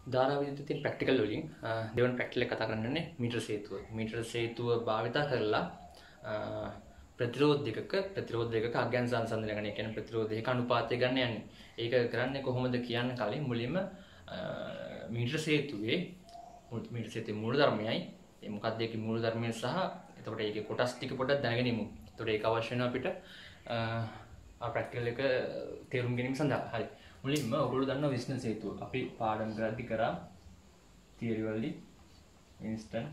ධාරා විද්‍යුත් තියෙන ප්‍රැක්ටිකල් වලින් දෙවන ප්‍රැක්ටිකල් එක කතා කරන්නේ මීටර සේතුව. මීටර සේතුව භාවිත කරලා ප්‍රතිරෝධ දෙකක අග්‍යන් සංසන්දනය ගන්න. ඒ කියන්නේ ප්‍රතිරෝධ දෙක අනුපාතය ගන්න යන්නේ. ඒක කරන්නේ කොහොමද කියන්න කලින් මුලින්ම මීටර සේතුවේ මූල ධර්මයයි ඒ මොකක්ද ඒකේ මූල ධර්මය සහ එතකොට ඒකේ කොටස් ටික පොඩ්ඩක් දැනගෙන ඉමු. එතකොට ඒක අවශ්‍ය වෙනවා අපිට ප්‍රැක්ටිකල් එක තේරුම් ගැනීම සඳහා. හරි. මුලින්ම ඔයගොල්ලෝ දන්නවා විස්නස් හේතුව. අපි පාඩම් කරද්දී කරා තියරි වලදී ඉන්ස්ටන්ට්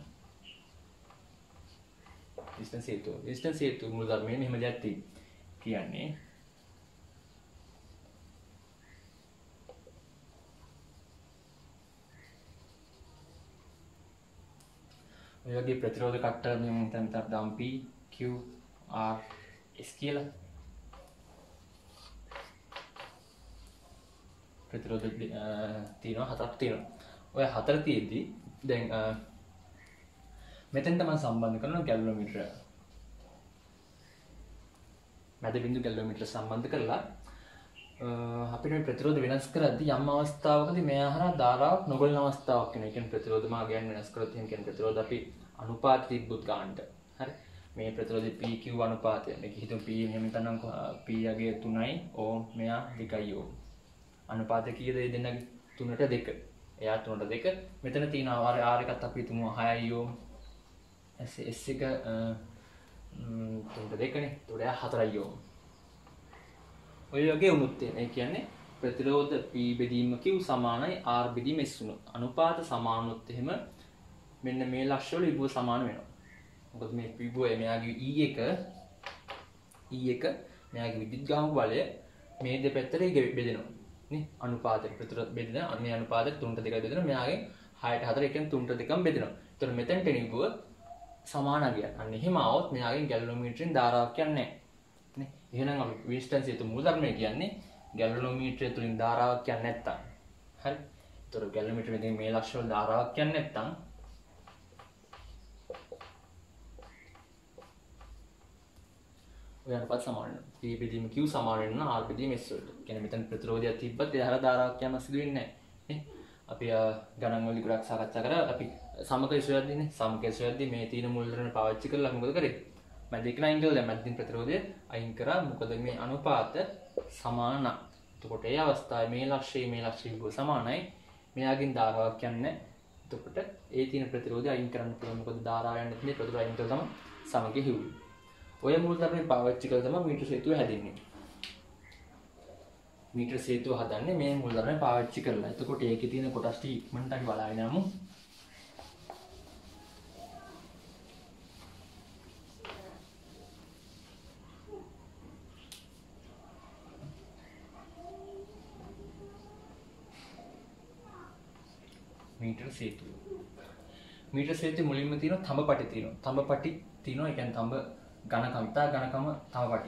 විස්නස් හේතුව. විස්නස් හේතුව මූල ධර්මයේ මෙහෙම දෙයක් කියන්නේ ඔය වගේ ප්‍රතිරෝධ කට්ටර මෙහෙම හිතන්න දාම් P Q R S කියලා ප්‍රතිරෝධ තියෙනවා හතරක් තියෙනවා. ඔය හතර තියෙද්දි දැන් මෙතෙන්ට මම සම්බන්ධ කරනවා ගැලනෝමීටර. මැද බිඳු ගැලනෝමීටර සම්බන්ධ කරලා අපිට මේ ප්‍රතිරෝධ වෙනස් කරද්දී යම් අවස්ථාවකදී මේ ආහාර ධාරාවක් නොගලන අවස්ථාවක් වෙනවා. ඒ කියන්නේ ප්‍රතිරෝධ මාර්ගයන් වෙනස් කරොත් එහෙම කියන්නේ ප්‍රතිරෝධ අපි අනුපාත තිබ්බොත් ගන්නට. හරි. මේ ප්‍රතිරෝධේ PQ අනුපාතය. මේක හිතමු P මෙහෙම හිතන්නම් P යගේ 3යි ඕම් මෙයා 2යි ඕම්. අනුපාතය කීයද මේ දෙන්නගේ 3ට 2. එයා 3ට 2. මෙතන තියෙනවා R එකත් අපි හිතමු 6යි ඕම්. S එක 3ට 2නේ. ඒතකොට එයා 4යි ඕම්. ඔය වගේ වුණොත් ඒ කියන්නේ ප්‍රතිරෝධ P බෙදීම Q සමානයි R බෙදීම S වුණොත් අනුපාත සමාන වුණොත් එහෙම මෙන්න මේ ලක්ෂ්‍ය වල විභව සමාන වෙනවා. මොකද මේ විභවය මෙයාගේ E1 මෙයාගේ විද්‍යුත්ගාමක බලය මේ දෙපැත්තට බෙදෙනවා. නේ අනුපාතයට ප්‍රතිරෝධ බෙදෙන මේ අනුපාතයට 3ට 2යි බෙදෙනවා. මෙයාගේ 6ට 4 කියන්නේ 3ට 2ම බෙදෙනවා. ඒතර මෙතෙන්ට විභව සමාන ගියා. අන්න එහෙම આવොත් මෙයාගෙන් ගැලනෝමීටරෙන් ධාරාවක් යන්නේ නැහැ. නේ එහෙනම් අපි විස්ටන්ස් හේතු මූල ධර්මය කියන්නේ ගැලනෝමීටරය තුලින් ධාරාවක් යන්නේ නැත්තම්. හරි. ඒතර ගැලනෝමීටර මෙතන මේ ලක්ෂ්‍ය වල ධාරාවක් යන්නේ නැත්තම් ඔය අනුපාත සමාන වෙනවා. P බෙදීම Q සමාන වෙනවා R බෙදීම S වලට. කියන්නේ මෙතන ප්‍රතිරෝධයක් තිබ්බත් ඒ හර ධාරාවක් යන්න සිදු වෙන්නේ නැහැ. නේ? අපි ගණන් වලදී ගොඩක් සාකච්ඡා කරා. අපි සමක ඉස්සරහදීනේ සමක ඉස්සරහදී මේ තියෙන මූල ධර්ම පාවිච්චි කරලා අපි මොකද කරේ? මැද එක අයින් කළා. දැන් මැදින් ප්‍රතිරෝධය අයින් කරා. මොකද මේ අනුපාත සමාන. එතකොට ඒ අවස්ථාවේ මේ ලක්ෂ්‍ය විභව සමානයි. මෙයාගෙන් ධාරාවක් යන්නේ. එතකොට ඒ තියෙන ප්‍රතිරෝධය අයින් කරන්න පුළුවන්. මොකද ධාරාව යන්නේ නැති ප්‍රතිරෝධය අයින් කළා තමයි සමකේ හිව්වේ. ඔය මූල ධර්මයෙන් පාවිච්චි කරලා තමයි මීටර සේතුව හැදෙන්නේ. මීටර සේතුව හදන්නේ මේ මූල ධර්මයෙන් පාවිච්චි කරලා. එතකොට ඒකේ තියෙන කොටස් ටික ඉක්මනට අපි බලාගෙන යමු. මීටර සේතුව. මීටර සේතුවේ මුලින්ම තියෙනවා තඹපටි තියෙනවා. තඹපටි තියෙනවා. ඒ කියන්නේ තඹ ඝනකම තඹපටි.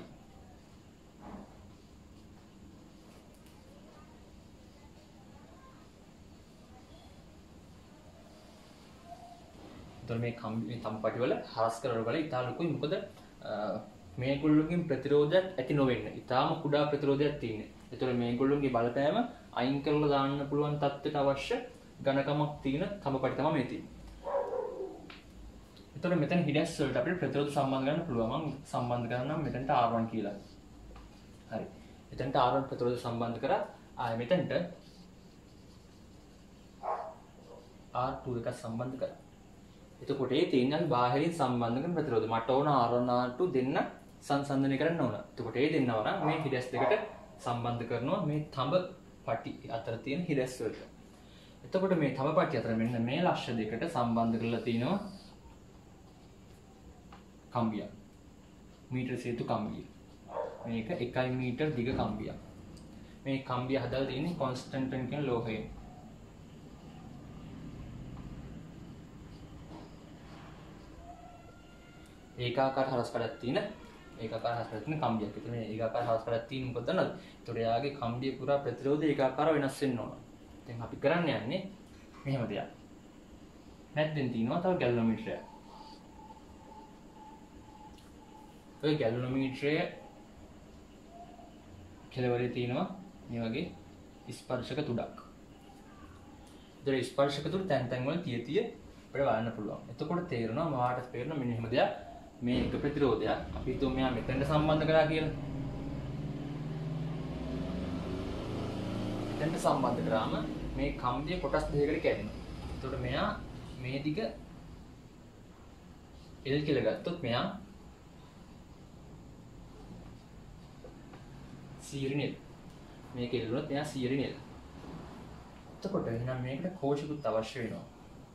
එතකොට මේ තඹපටි වල හරස් කරන වල ඉතා ලොකුයි. මොකද මේගොල්ලෝගෙන් ප්‍රතිරෝධයක් ඇති නොවෙන්න. ඉතාම කුඩා ප්‍රතිරෝධයක් තියෙන්නේ. එතකොට මේගොල්ලෝගේ බලපෑම අයින් කරලා දාන්න පුළුවන් තත්ත්වයට අවශ්‍ය ඝනකමක් තියෙන තඹපටි තමයි මේ තියෙන්නේ. එතකොට මෙතන හිඩැස් වලට අපිට ප්‍රතිරෝධ සම්බන්ධ කරන්න පුළුවන්. මම සම්බන්ධ කරන්නම් මෙතනට R1 කියලා. හරි. එතනට R1 ප්‍රතිරෝධ සම්බන්ධ කරා. ආයෙ මෙතනට R2 එක සම්බන්ධ කරා. එතකොට ඒ තියෙන බාහිරින් සම්බන්ධ කරන ප්‍රතිරෝධ මට ඕන R1 R2 දෙන්න සංසන්දනය කරන්න ඕන. එතකොට ඒ දෙන්නව නම් මේ හිඩැස් දෙකට සම්බන්ධ කරනවා මේ තඹ පටි අතර තියෙන හිඩැස් වලට. එතකොට මේ තඹ පටි අතර මෙන්න මේ ලක්ෂ්‍ය දෙකට සම්බන්ධ කරලා තිනවා කම්බියක්. මීටර සේතු කම්බිය. මේක 1 මීටර දිග කම්බියක්. මේ කම්බිය හදලා තියෙන්නේ කොන්ස්ටන්ටන් කියන ලෝහයෙන්. ඒකාකාර හරස් කඩක් තියෙන කම්බියක්. ඒතර මේ ඒකාකාර හරස් කඩක් තියෙන මොකද දන්නවද? ඒතර එයාගේ කම්බිය පුරා ප්‍රතිරෝධය ඒකාකාරව වෙනස් වෙන්න ඕන. දැන් අපි කරන්න යන්නේ මෙහෙම දෙයක්. මැද්දෙන් තියෙනවා තව ගැලනෝමීටරයක්. ඔය ගැලනෝමීටරය කෙලවරේ තියෙනවා මේ වගේ ස්පර්ශක තුඩක්. ඒතර ස්පර්ශක තුල තැන් තැන් වල තිය අපිට බලන්න පුළුවන්. එතකොට තේරෙනවා මාට තේරෙනවා මෙන්න එහෙම දෙයක් මේ එක ප්‍රතිරෝධයක් අපි හිතුව මෙයා මෙතෙන්ට සම්බන්ධ කරා කියලා. මෙතෙන්ට සම්බන්ධ කරාම මේ කම්බිය කොටස් දෙකකට කැඩෙනවා. එතකොට මෙයා මේ දිග L කියලා ගත්තොත් මෙයා සීරිනෙල්. මේක ඉල්ලුනොත් මෙයා සීරිනෙල්. එතකොට එහෙනම් මේකට කෝෂිකුත් අවශ්‍ය වෙනවා.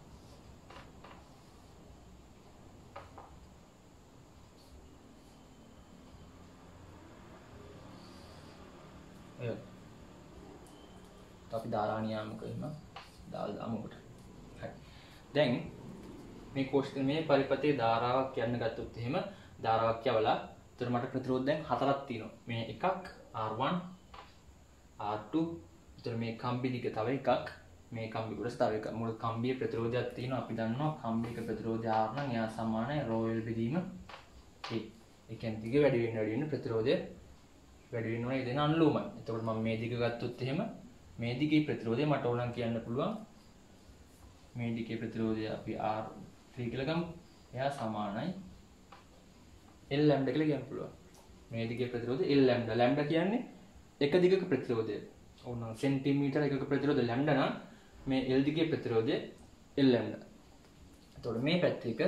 අපි ධාරා නියාමක එහෙම දාලා දාමු උකට. හරි. දැන් මේ කෝෂික මේ පරිපතේ ධාරාවක් කියන්න ගත්තොත් එහෙම ධාරාවක් කියවලා එතන මට ප්‍රතිරෝධ දැන් හතරක් තියෙනවා. මේ එකක් R1 R2 එතන මේ කම්බි දිග තව එකක් මේ කම්බි කොටස තව එකක්. මුළු කම්බියේ ප්‍රතිරෝධයක් තියෙනවා. අපි දන්නවා කම්බියක ප්‍රතිරෝධය R නම් එයා සමානයි ρL බෙදීම A. ඒ කියන්නේ දිග වැඩි වෙන ප්‍රතිරෝධය වැඩි වෙනවා ඒ දෙන අනුලෝමයි. එතකොට මම මේ දිග ගත්තොත් එහෙම මේ දිගේ ප්‍රතිරෝධය මට ඕනම් කියන්න පුළුවන්. මේ දිගේ ප්‍රතිරෝධය අපි R3 කියලා ගමු. එයා සමානයි L ලැම්ඩා කියලා කියන්න පුළුවන්. මේ දිගේ ප්‍රතිරෝධය L ලැම්ඩා. ලැම්ඩා කියන්නේ එක දිගක ප්‍රතිරෝධය. ඕනම් සෙන්ටිමීටර එකක ප්‍රතිරෝධය ලැම්ඩා නම් මේ L දිගේ ප්‍රතිරෝධය L ලැම්ඩා. එතකොට මේ පැත්ත එක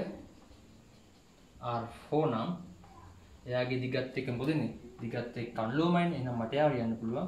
R4 නම් එයාගේ දිගත් එක මොකදනේ? දිගත් එක්ක අනුලෝමයිනේ. එහෙනම් මට යාව කියන්න පුළුවන්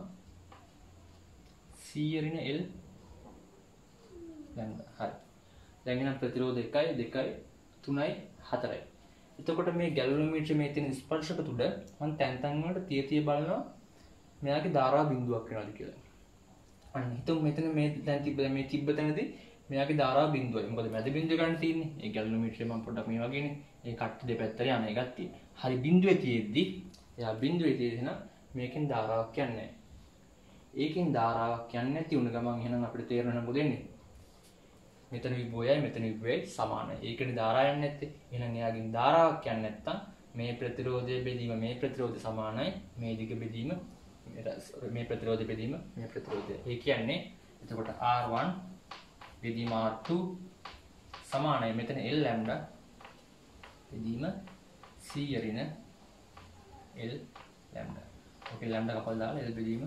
C ඍණ L ලැම්ඩා. හරි. දැන් එහෙනම් ප්‍රතිරෝධ 1යි 2යි 3යි 4යි. එතකොට මේ ගැලවනෝමීටරේ මේ තියෙන ස්පර්ශක තුඩ මම තැන් තැන් වලට තිය බලනවා මෙයාගේ ධාරා බිඳුවක් වෙනවද කියලා. අන්න හිතමු මෙතන මේ දැන් තිබ්බ තැනදී මෙයාගේ ධාරා බිඳුවයි. මොකද මැද බිඳුව ගන්න තියෙන්නේ. ඒ ගැලවනෝමීටරේ මම පොඩ්ඩක් මේ වගේනේ. ඒ කට්ට දෙපැත්තට යන එකක් තියෙන්නේ. හරි බිඳුවේ තියෙද්දි එයා බිඳුවේ තියෙන මේකෙන් ධාරාවක් යන්නේ නැහැ. ඒකෙන් ධාරාවක් යන්නේ නැති වුණ ගමන් එහෙනම් අපිට තේරෙනවා මොකද වෙන්නේ? මෙතන විභවයයි මෙතන විභවයයි සමානයි. ඒකනේ ධාරාවක් යන්නේ නැත්තේ. එහෙනම් එයාගෙන් ධාරාවක් යන්නේ නැත්තම් මේ ප්‍රතිරෝධය බෙදීම මේ ප්‍රතිරෝධය සමානයි මේ දිග බෙදීම මේ ප්‍රතිරෝධය බෙදීම මේ ප්‍රතිරෝධය. ඒ කියන්නේ එතකොට R1 බෙදීම R2 සමානයි මෙතන L ලැම්ඩා බෙදීම C ඍණ L ලැම්ඩා. ඔකේ ලැම්ඩා කපලා දාලා L බෙදීම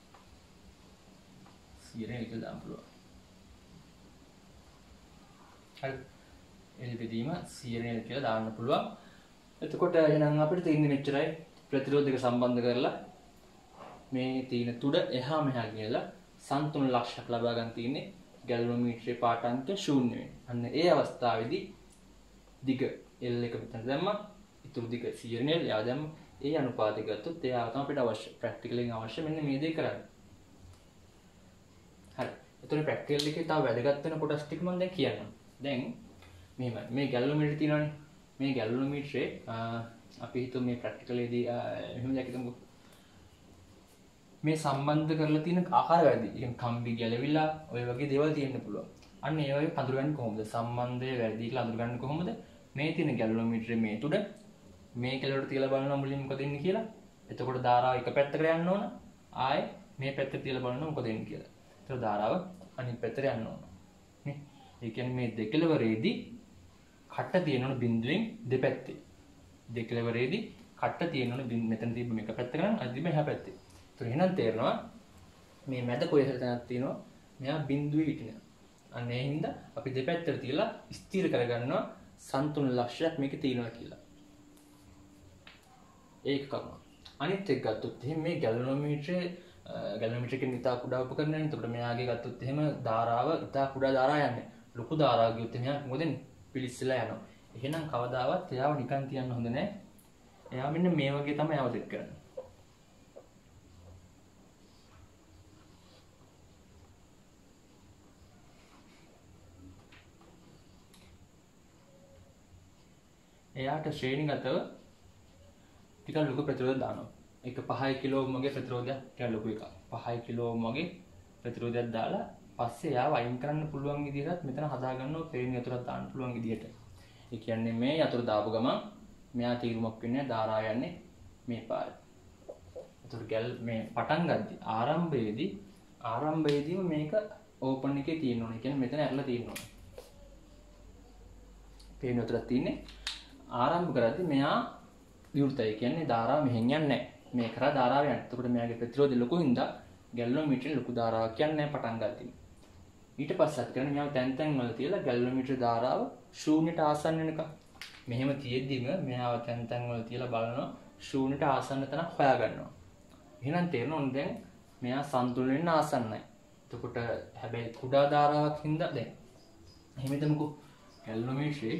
C ඍණ L දාන්න පුළුවන්. හරි. L බෙදීම C ඍණ L කියලා දාන්න පුළුවන්. එතකොට එහෙනම් අපිට තියෙන්නේ මෙච්චරයි. ප්‍රතිරෝධ දෙක සම්බන්ධ කරලා මේ තියෙන තුඩ එහා මෙහා කියලා සන්තුලන ලක්ෂණයක් ලබා ගන්න තියෙන්නේ ගැලවනෝමීටරේ පාඨාංක 0 වෙන. අන්න ඒ අවස්ථාවේදී දිග L එක මෙතන දැම්මා. ඊටු දිග C ඍණ L යා දැම්මා. ඒ අනුපාතය ගත්තොත් එයා තමයි අපිට අවශ්‍ය. ප්‍රැක්ටිකලෙන් අවශ්‍ය මෙන්න මේ දේ කරන්න. හරි. එතකොට ප්‍රැක්ටිකල් එකේ තව වැදගත් වෙන කොටස් ටික මම දැන් කියන්නම්. දැන් මෙහෙම මේ ගැලවනෝමීටර තියෙනවානේ. මේ ගැලවනෝමීටරේ අපි හිතුව මේ ප්‍රැක්ටිකලේදී එහෙම දැක්කමු. මේ සම්බන්ධ කරලා තියෙන ආකාර වැඩි. ඒ කියන්නේ කම්බි ගැලවිලා ඔය වගේ දේවල් තියෙන්න පුළුවන්. අන්න ඒ වගේ අඳුරගන්නේ කොහොමද? සම්බන්ධය වැඩි කියලා අඳුරගන්නේ කොහොමද? මේ තියෙන ගැලවනෝමීටරේ මේ තුඩ මේ කෙලවරට තියලා බලනවා මුලින් මොකද වෙන්නේ කියලා. එතකොට ධාරාව එක පැත්තකට යන්න ඕන. ආයේ මේ පැත්තට තියලා බලනවා මොකද වෙන්නේ කියලා. එතකොට ධාරාව අනිත් පැත්තට යන්න ඕන. නේ? ඒ කියන්නේ මේ දෙකලවරේදී කට තියෙනවනේ බිඳුවෙන් දෙපැත්තේ. දෙකලවරේදී කට තියෙනවනේ මෙතන තිබ්බ මේක පැත්තකට නම් අනිත් තිබ්බ එහා පැත්තේ. ඒතර එහෙනම් තේරෙනවා මේ මැද කොයි හරි තැනක් තියෙනවා මෙයා බිඳුවේ හිටිනවා. අන්න ඒ හින්දා අපි දෙපැත්තට තියලා ස්ථිර කරගන්නවා සන්තුලන ලක්ෂණයක් මේකේ තියෙනවා කියලා. ඒක කරනවා. අනිත් එක ගත්තොත් එහෙනම් මේ ගැලවනෝමීටරේ කියන ඉතා කුඩා උපකරණයක්. එතකොට මෙයාගේ ගත්තොත් එහෙම ධාරාව ඉතා කුඩා ධාරා යන්නේ. ලොකු ධාරාවක් ගියොත් මෙයා මොකද වෙන්නේ? පිලිස්සලා යනවා. එහෙනම් කවදාවත් එයාව නිකන් තියන්න හොඳ නැහැ. එයා මෙන්න මේ වගේ තමයි අවදෙත් කරන්නේ. එයාට ශ්‍රේණිගතව ටිකක් ලොකු ප්‍රතිරෝධයක් දානවා. ඒක 5 කිලෝ ඕම් වගේ ප්‍රතිරෝධයක් ටිකක් ලොකු එකක්. 5 කිලෝ ඕම් වගේ ප්‍රතිරෝධයක් දාලා පස්සේ එයාව අයින් කරන්න පුළුවන් විදිහට මෙතන හදා ගන්නවා ශ්‍රේණි යතුරක් දාන්න පුළුවන් විදිහට. ඒ කියන්නේ මේ යතුර දාපු ගමන් මෙයා තීරුමක් වෙන්නේ ධාරා යන්නේ මේ පාරේ. ඒතර ගැල් මේ පටන් ගද්දි ආරම්භයේදීම මේක ඕපන් එකේ තියෙන්න ඕනේ. කියන්නේ මෙතන ඇරලා තියෙන්න ඕනේ. පේන උතර තියෙන්නේ ආරම්භ කරද්දී මෙයා විවෘතයි. කියන්නේ ධාරාව මෙහෙන් යන්නේ නැහැ. මේ කරා ධාරාව යන්නේ. එතකොට මෙයාගේ ප්‍රතිරෝධය ලොකු හින්දා ගැලනෝමීටරේ ලොකු ධාරාවක් යන්නේ පටන් ගන්නවා. ඊට පස්සෙත් කරන්නේ මෙයාව තැන් වල තියලා ගැලනෝමීටර ධාරාව ශූන්‍යයට ආසන්න වෙනකම්. මෙහෙම තියෙද්දිම මෙයාව තැන් වල තියලා බලනවා ශූන්‍යයට ආසන්න තැන හොයා ගන්නවා. එහෙනම් තේරෙනවා දැන් මෙයා සන්තුලනයෙන් ආසන්නයි. එතකොට හැබැයි කුඩා ධාරාවක් හින්දා දැන් එහෙම හිතමුකෝ ගැලනෝමීටරේ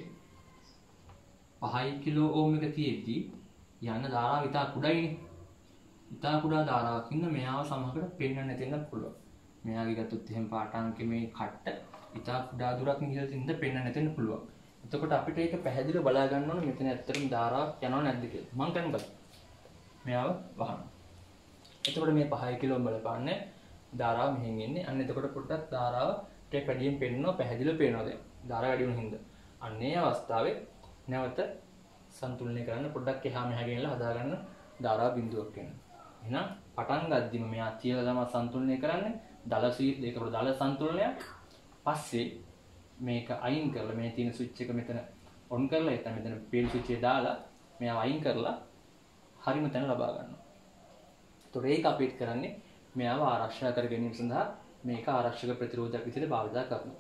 5 කිලෝ ඕම් එක තියෙද්දි යන ධාරාව ඉතා කුඩායිනේ. ඉතා කුඩා ධාරාවක් හින්දා මෙයාව සමහරකට පෙන්වන්න නැති වෙනත් පුළුවන්. මෙයාගේ ගත්තොත් එහෙම පාඨාංකයේ මේ කට්ට ඉතා කුඩා දුරක් නිහිල් තින්ද පෙන්වන්න නැති වෙන්න පුළුවන්. එතකොට අපිට ඒක පැහැදිලිව බලා ගන්න ඕනේ මෙතන ඇත්තටම ධාරාවක් යනව නැද්ද කියලා. මම කරන්නේ බලන්න. මෙයාව වහනවා. එතකොට මේ 5 කිලෝ බලපාන්නේ ධාරාව මෙහෙන් එන්නේ. අන්න එතකොට පොඩ්ඩක් ධාරාව ටික වැඩියෙන් පෙන්වනවා පැහැදිලිව පේනවා දැන්. ධාරාව වැඩි වෙන හින්දා. අන්නේ අවස්ථාවේ නැවත සන්තුලනය කරන්න පොඩ්ඩක් එහා මෙහා ගෙනලා හදාගන්න ධාරා බිඳුවක් වෙනවා. එහෙනම් පටන් ගද්දිම මෙයා තියලා තමයි සන්තුලනය කරන්නේ. දල ඒකට දල සන්තුලනය. පස්සේ මේක අයින් කරලා මේ තියෙන ස්විච් එක මෙතන ඔන් කරලා එතන මෙතන පේල් ස්විච් එක දාලා මෙයා අයින් කරලා හරිම තැන ලබා ගන්නවා. ඒතකොට ඒක අපිට කරන්නේ මෙයාව ආරක්ෂා කර ගැනීම සඳහා මේක ආරක්ෂක ප්‍රතිරෝධයක් විදිහට භාවිත කරනවා.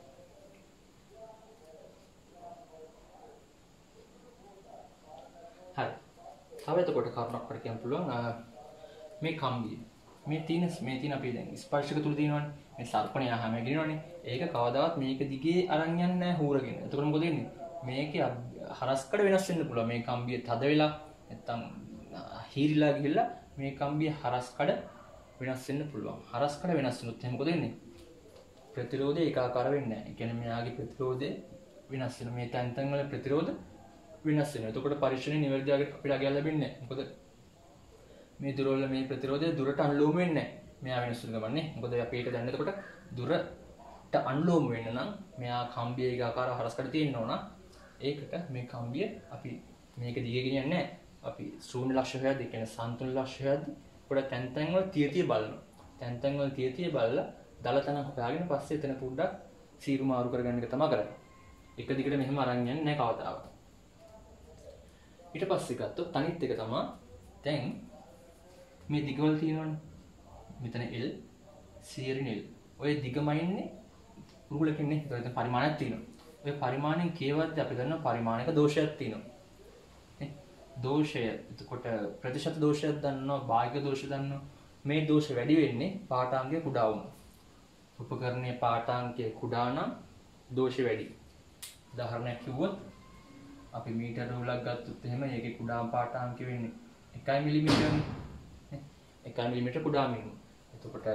හරි. තව එතකොට කරුණක් අපිට කියන්න පුළුවන් මේ කම්බිය. මේ තියෙන අපි දැන් ස්පර්ශක තුල තියෙනවනේ. මේ සර්පණය හැම ගිනවනේ. ඒක කවදාවත් මේක දිගේ අරන් යන්නේ නැහැ හූරගෙන. එතකොට මොකද වෙන්නේ? මේකේ හරස්කඩ වෙනස් වෙන්න පුළුවන්. මේ කම්බිය තද වෙලා නැත්තම් හීරිලා ගිහිල්ලා මේ කම්බිය හරස්කඩ වෙනස් වෙන්න පුළුවන්. හරස්කඩ වෙනස් වුණොත් එහෙනම් මොකද වෙන්නේ? ප්‍රතිරෝධය ඒකාකාර වෙන්නේ නැහැ. ඒ කියන්නේ මෙයාගේ ප්‍රතිරෝධය වෙනස් වෙන මේ තැන් වල ප්‍රතිරෝධ වෙනස් වෙනවා. එතකොට පරීක්ෂණයේ නිවැරදි අපිට අගය ලැබෙන්නේ නැහැ. මොකද මේ දුරවල මේ ප්‍රතිරෝධය දුරට අනුලෝම වෙන්නේ නැහැ. මෙයා වෙනස් වෙන ගමන්නේ. මොකද අපි ඒක දැන් එතකොට දුරට අනුලෝම වෙන්න නම් මෙයා කම්බිය ඒකාකාර හරස්කඩ තියෙන්න ඕන. ඒකට මේ කම්බිය අපි මේක දිගේ ගෙනියන්නේ නැහැ. අපි ශූන්‍ය ලක්ෂ්‍ය හොයද්දී කියන්නේ සන්තුලන ලක්ෂ්‍ය හොයද්දී පොඩ තැන් වල තිය බලනවා. තැන් වල තිය බලලා දල තන හොයාගෙන පස්සේ එතන පොඩ්ඩක් සීරු මාරු කරගන්න එක තමයි කරන්නේ. එක දිගට මෙහෙම අරන් යන්නේ නැහැ කවදාවත්. ඊට පස්සේ ගත්තොත් අනිත් එක තමයි දැන් මේ දිගවල තියෙනවනේ. මෙතන L සීරින් L. ඔය දිගමයින්නේ රුලකින් නේ. ඒතකොට පරිමාණයක් තියෙනවා. ඔය පරිමාණයෙන් කියවද්දී අපි දන්නවා පරිමාණයක දෝෂයක් තියෙනවා. දෝෂය එතකොට ප්‍රතිශත දෝෂයක් දන්නවා භාගික දෝෂ දන්නවා මේ දෝෂ වැඩි වෙන්නේ පාඨාංගය කුඩා වුණොත් උපකරණයේ පාඨාංගය කුඩා නම් දෝෂ වැඩි උදාහරණයක් කිව්වොත් අපි මීටර රූලක් ගත්තොත් එහෙම ඒකේ කුඩාම පාඨාංගය වෙන්නේ 1 මිලිමීටර් නේ 1 මිලිමීටර කුඩාම වෙනවා එතකොට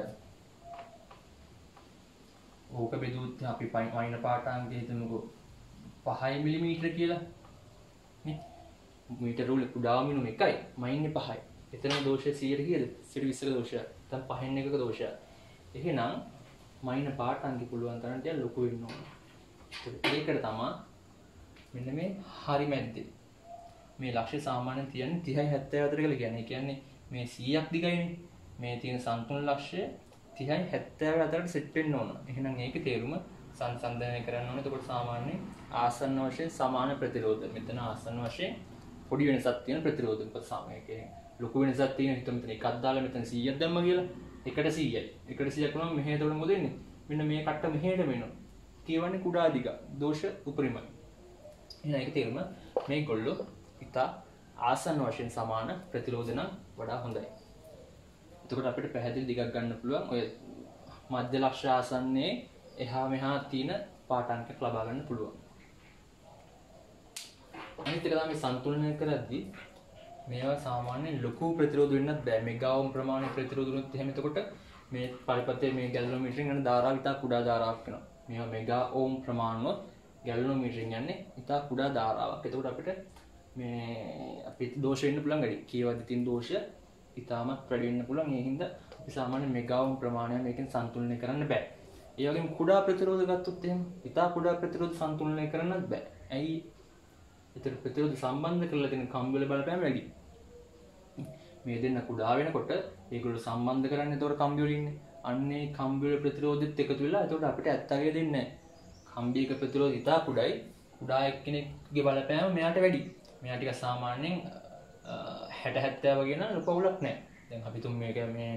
ඕක බෙදුවොත් අපි වයින් පාඨාංගය හිතමුකෝ 5 මිලිමීටර කියලා නේ මීටර රූල කුඩාම වෙනුම 1යි මයින්නේ 5යි. එතන දෝෂය 100ට කීයද? 120ක දෝෂයක්. නැත්නම් 5න් එකක දෝෂයක්. එහෙනම් මයින පාඨාංගය පුළුවන් තරම් ටික ලොකු වෙන්න ඕන. ඒකට තමයි මෙන්න මේ හරි මැද්දේ. මේ ලක්ෂ්‍ය සාමාන්‍යයෙන් තියන්නේ 30යි 70 අතර කියලා කියන්නේ. ඒ කියන්නේ මේ 100ක් දිගයිනේ. මේ තියෙන සම්තුලන ලක්ෂ්‍ය 30යි 70 අතරට සෙට් වෙන්න ඕන. එහෙනම් ඒකේ තේරුම සංසන්දනය කරන්න ඕනේ. එතකොට සාමාන්‍යයෙන් ආසන්න වශයෙන් සමාන ප්‍රතිරෝධ. මෙතන ආසන්න වශයෙන් පොඩි වෙනසක් තියෙන ප්‍රතිරෝධ මොකද සාමයකේ ලොකු වෙනසක් තියෙන හිත මෙතන එකක් දාලා මෙතන 100ක් දැම්ම කියලා එකට 100යි එකට 100ක් වුණාම මෙහෙ එතකොට මොකද වෙන්නේ මෙන්න මේ කට්ට මෙහෙට වෙනවා කියවන්නේ කුඩා දිග දෝෂ උපරිමයි එහෙනම් ඒක තේරුම මේගොල්ලෝ ඉතා ආසන්න වශයෙන් සමාන ප්‍රතිරෝධ නම් වඩා හොඳයි එතකොට අපිට පැහැදිලි දිගක් ගන්න පුළුවන් ඔය මධ්‍ය ලක්ෂ්‍ය ආසන්නයේ එහා මෙහා තියෙන පාඨාංකයක් ලබා ගන්න පුළුවන් අනිත් එක තමයි සන්තුලනය කරද්දී මේවා සාමාන්‍යයෙන් ලොකු ප්‍රතිරෝධ වෙන්නත් බෑ මෙගා ඕම් ප්‍රමාණය ප්‍රතිරෝධ වුණොත් එහෙම එතකොට මේ පරිපථයේ මේ ගැලනෝමීටරෙන් යන ධාරාව ඉතා කුඩා ධාරාවක් වෙනවා මේවා මෙගා ඕම් ප්‍රමාණවත් ගැලනෝමීටරෙන් යන්නේ ඉතා කුඩා ධාරාවක් එතකොට අපිට මේ අපිට දෝෂ වෙන්න පුළුවන් වැඩි කීවද තියෙන දෝෂය ඉතාමත් වැඩි වෙන්න පුළුවන් ඒ හින්දා අපි සාමාන්‍ය මෙගා ඕම් ප්‍රමාණය මේකෙන් සන්තුලනය කරන්න බෑ ඒ වගේම කුඩා ප්‍රතිරෝධ ගත්තොත් එහෙම ඉතා කුඩා ප්‍රතිරෝධ සන්තුලනය කරන්නත් බෑ ඇයි ඒතර ප්‍රතිරෝධ සම්බන්ධ කරලා තියෙන කම්බි වල බලපෑම වැඩි. මේ දෙන්න කුඩා වෙනකොට ඒගොල්ලෝ සම්බන්ධ කරන්නේ ඒතොර කම්බි වල ඉන්නේ. අන්නේ කම්බි වල ප්‍රතිරෝධෙත් එකතු වෙලා එතකොට අපිට ඇත්තගේ දෙන්නේ නැහැ. කම්බියක ප්‍රතිරෝධය ඉතා කුඩායි. කුඩා එක්කෙනෙක්ගේ බලපෑම මෙයාට වැඩි. මෙයා ටික සාමාන්‍යයෙන් 60 70 වගේ නම් ලොකු අවුලක් නැහැ. දැන් අපි තුන් මේක මේ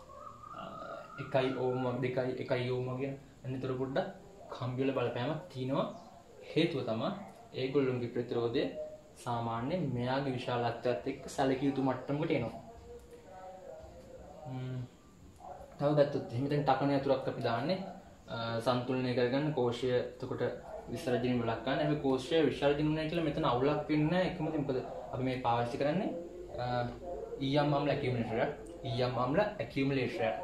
1 ඕම් 2 1 ඕම් වගේ අන්නතර පොඩ්ඩක් කම්බි වල බලපෑමක් තියෙනවා. හේතුව තමයි ඒගොල්ලොන්ගේ ප්‍රතිරෝධය සාමාන්‍යයෙන් මෙයාගේ විශාලත්වයත් එක්ක සැලකිය යුතු මට්ටමකට එනවා. තව ගත්තොත් එහෙනම් දැන් ටකන යතුරක් අපි දාන්නේ සන්තුලනය කරගන්න කෝෂය එතකොට විසර්ජනය බලක් ගන්න. අපි කෝෂය විසර්ජනය කරනවා කියලා මෙතන අවුලක් වෙන්නේ නැහැ. එකම දේ මොකද අපි මේ පාවිච්චි කරන්නේ ඊයම් අම්ල ඇකියුමුලේටර් එක. ඊයම් අම්ල ඇකියුමුලේටර් එක.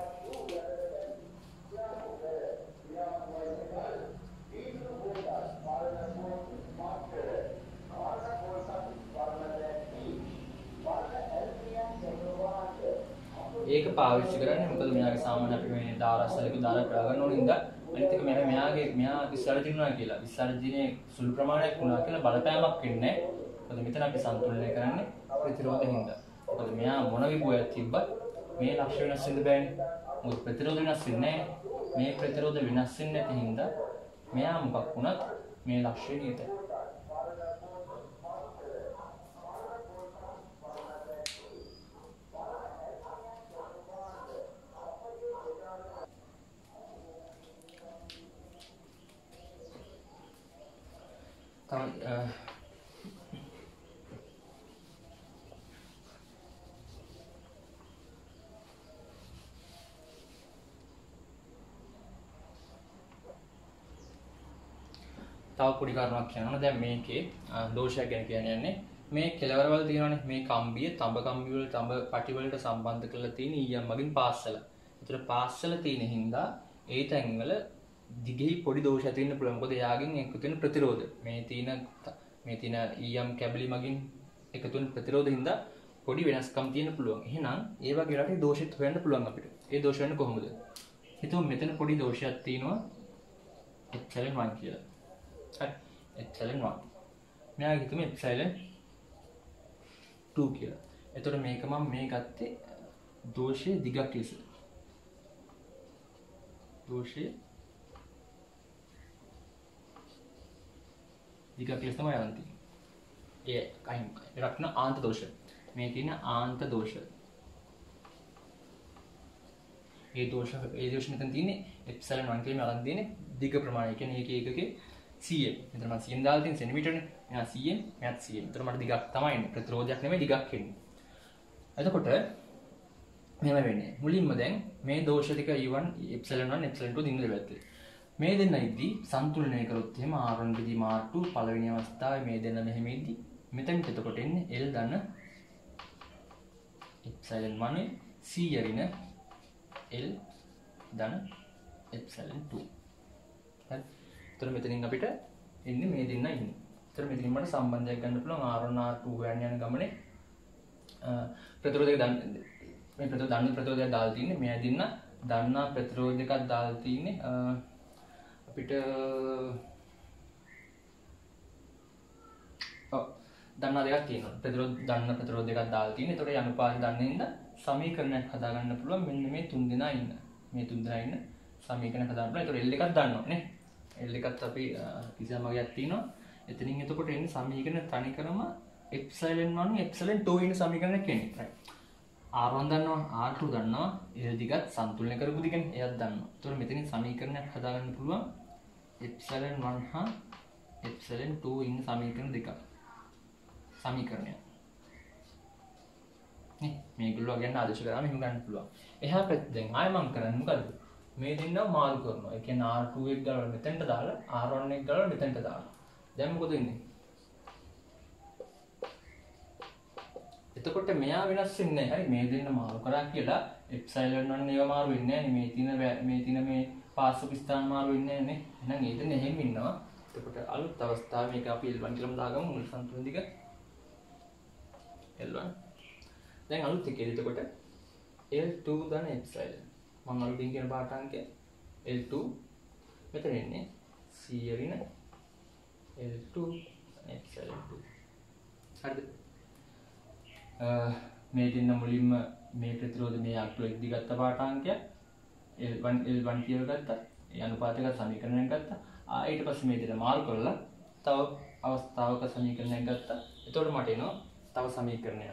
ඒක පාවිච්චි කරන්නේ මොකද මෙයාගේ සාමාන්‍ය අපි මේ දාරස්සලක දාලා ප්‍රාගන්න ඕන හින්දා අනිත් එක මෙයා විසර්ජනය කරනවා කියලා විසර්ජනයේ සුළු ප්‍රමාණයක් වුණා කියලා බලපෑමක් වෙන්නේ නැහැ. මොකද මෙතන අපි සම්තුලනය කරන්නේ ප්‍රතිරෝධයෙන් හින්දා. මොකද මෙයා මොන විභවයක් තිබ්බත් මේ ලක්ෂණ වෙනස් වෙන්න බෑනේ. මොකද ප්‍රතිරෝධ වෙනස් වෙන්නේ නැහැ. මේ ප්‍රතිරෝධ වෙනස් වෙන්නේ නැති හින්දා මෙයා මොකක් වුණත් මේ ලක්ෂණය නියතයි. තව පොඩි කාරණාවක් කියනවා. දැන් මේකේ දෝෂයක් ගැන කියන්නේ මේ කෙලවරවල තියෙනවානේ මේ කම්බිය තඹ කම්බි වල තඹ පටි වලට සම්බන්ධ කරලා තියෙන ඊයම් මගින් පාස්සල. ඒතර පාස්සල තියෙන හින්දා ඒ තැන්වල දිගෙහි පොඩි දෝෂයක් තියෙන්න පුළුවන්. මොකද එයාගෙන් එකතු වෙන ප්‍රතිරෝධ මේ තියෙන ඊයම් කැබලි මගින් එකතු වෙන ප්‍රතිරෝධ හින්දා පොඩි වෙනස්කම් තියෙන්න පුළුවන්. එහෙනම් ඒ වගේ රටේ දෝෂෙත් හොයන්න පුළුවන් අපිට. ඒ දෝෂ වෙන්නේ කොහොමද? හිතුව මෙතන පොඩි දෝෂයක් තියෙනවා එප්සිලන් 1 කියලා. හරි එප්සිලන් 1. මෙයා හිතුවේ එප්සිලන් 2 කියලා. එතකොට මේක මම මේ ගත්තේ දෝෂයේ දිගක් ලෙස. දෝෂයේ දිගක් ලෙස තමයි යන්නේ. ඒ කයින් රක්න ආන්ත දෝෂ. මේ තියෙන ආන්ත දෝෂ. ඒ දෝෂ මෙතන තියෙන්නේ එප්සිලන් 1 කියලා මම අරන් තියෙන්නේ දිග ප්‍රමාණය. කියන්නේ එක එකකේ cm. මෙතන මම cm දාලා තියෙන සෙන්ටිමීටරනේ. මෙයා cm, මෙයාත් cm. මෙතන මට දිගක් තමයි එන්නේ. ප්‍රතිරෝධයක් නෙමෙයි දිගක් එන්නේ. එතකොට මෙහෙම වෙන්නේ. මුලින්ම දැන් මේ දෝෂ ටික E1, එප්සිලන් 1, එප්සිලන් 2 දින්න දෙවැත්තේ. මේ දෙන්න ඉද්දි සම්තුලනය කරොත් එහෙම R1 බෙදීම R2 පළවෙනි අවස්ථාවේ මේ දෙන්න මෙහෙම ඉද්දි මෙතනට එතකොට එන්නේ L ධන එප්සිලන් 1 C යරින L ධන එප්සිලන් 2. හරි. එතකොට මෙතනින් අපිට එන්නේ මේ දෙන්න ඉන්නේ. එතකොට මෙතනින් මට සම්බන්ධයක් ගන්න පුළුවන් R1 R2 හොයන්න යන ගමනේ ප්‍රතිරෝධයක් දන්නේ මේ ප්‍රතිරෝධයක් දාලා තින්නේ මෙයා දෙන්න දන්නා ප්‍රතිරෝධයකක් දාලා තින්නේ අපිට දන්නා දෙකක් තියෙනවා. ප්‍රතිරෝධ දෙකක් දාලා තියෙනවා. ඒතකොට අනුපාත දන්නේ ඉඳ සමීකරණයක් හදා ගන්න පුළුවන්. මෙන්න මේ තුන් දෙනා ඉන්න. මේ තුන් දෙනා ඉන්න සමීකරණයක් හදා ගන්න පුළුවන්. ඒතකොට L එකක් දන්නවා නේ. L එකත් අපි කිසියම් වගේක් තියෙනවා. එතනින් එතකොට එන්නේ සමීකරණ තනිකරම එප්සිලන් 1 එප්සිලන් 2 ඉන්න සමීකරණයක් එන්නේ. right. R1 දන්නවා, R2 දන්නවා. L දිගත් සම්තුලනය කරපු දිගනේ. එයත් දන්නවා. ඒතකොට මෙතනින් සමීකරණයක් හදා ගන්න පුළුවන්. එප්සිලන් 1 හා එප්සිලන් 2 ඉන්න සමීකරණ දෙකක්. සමීකරණය. නේ මේගොල්ලෝ ගන්න ආදේශ කරාම එහෙම ගන්න පුළුවන්. එහා පැත්තෙන් දැන් ආයෙ මම කරන්නේ මොකද? මේ දෙන්නව මාරු කරනවා. ඒ කියන්නේ R2 එක ගලවලා මෙතෙන්ට දාලා R1 එක ගලවලා මෙතෙන්ට දානවා. දැන් මොකද වෙන්නේ? එතකොට මෙයා වෙනස් වෙන්නේ නැහැ. හරි මේ දෙන්න මාරු කරා කියලා එප්සිලන් 1 ඒවා මාරු වෙන්නේ නැහැ. මේ තියෙන මේ පාස්කු ස්ථාන මාරු වෙන්නේ නැහැ නේ. එහෙනම් ඒ දෙන්න එහෙම ඉන්නවා. එතකොට අලුත් අවස්ථාවේ මේක අපි L1 කියලාම දාගමු මුල් සම්තුලන දිග. L1. දැන් අලුත් එකේ එතකොට L2 ධන එප්සිලන්. මම අලුතින් කියන පාට අංකය L2 මෙතන එන්නේ C යරින L2 එප්සිලන් 2. හරිද? මේ දෙන්න මුලින්ම මේ ප්‍රතිරෝධ මේ අක්ටු එක් දිගත්ත පාට අංකය L1 L1 කියලා ගත්තා. ඒ අනුපාතක සමීකරණයක් ගත්තා. ඊට පස්සේ මේ විදිහට මාරු කරලා තව අවස්ථාවක සමීකරණයක් ගත්තා. එතකොට මට එනවා තව සමීකරණයක්.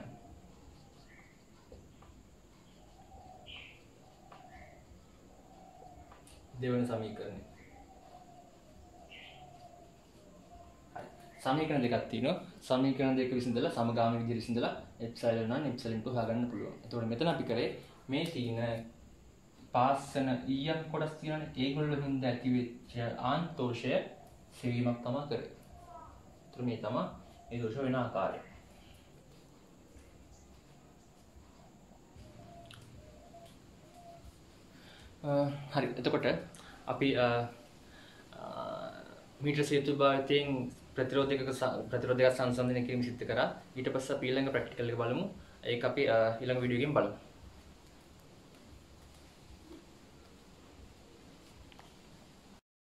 දෙවන සමීකරණය. හරි. සමීකරණ දෙකක් තියෙනවා. සමීකරණ දෙක විසඳලා සමගාමී විදිහට විසඳලා එප්සයිලන් 1 එප්සයිලන් 2 හොයාගන්න පුළුවන්. එතකොට මෙතන අපි කරේ මේ තියෙන පාස්සන ඊයන් කොටස් තියෙනනේ ඒගොල්ලෝ හින්දා ඇතිවෙච්ච ආන්තෝෂය සෙවීමක් තමයි කරේ. ඒතර මේ තමයි ඒ දෝෂ වෙන ආකාරය. හරි. එතකොට අපි මීටර සේතු භාවිතයෙන් ප්‍රතිරෝධක සංසන්දනය කිරීම සිදු කරා. ඊට පස්සේ අපි ඊළඟ ප්‍රැක්ටිකල් එක බලමු. ඒක අපි ඊළඟ වීඩියෝ එකෙන් බලමු.